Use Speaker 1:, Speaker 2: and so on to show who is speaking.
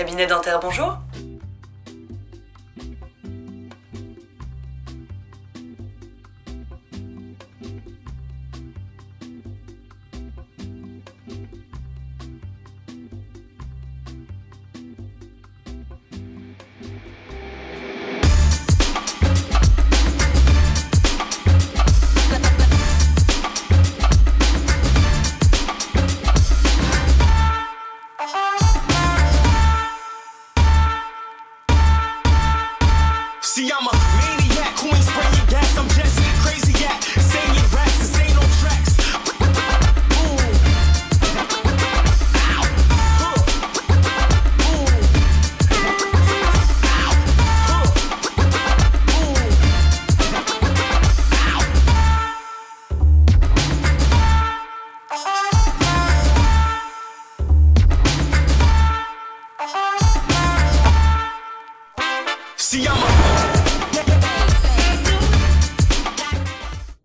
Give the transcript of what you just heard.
Speaker 1: Cabinet dentaire, bonjour.
Speaker 2: See, I'm a maniac who ain't spraying gas. I'm just crazy at saying raps. This ain't no tracks. Ooh. Ow. Huh. Ooh. Ow. Huh. Ooh. Ow. See, I'm a